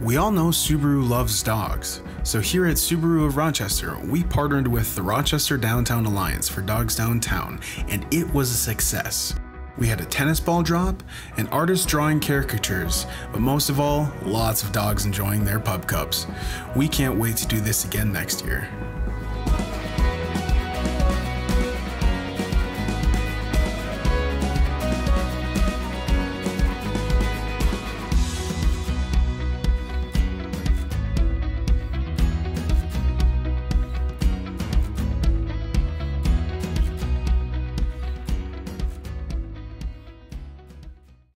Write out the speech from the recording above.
We all know Subaru loves dogs, so here at Subaru of Rochester, we partnered with the Rochester Downtown Alliance for Dogs Downtown, and it was a success. We had a tennis ball drop, and artists drawing caricatures, but most of all, lots of dogs enjoying their pub cups. We can't wait to do this again next year.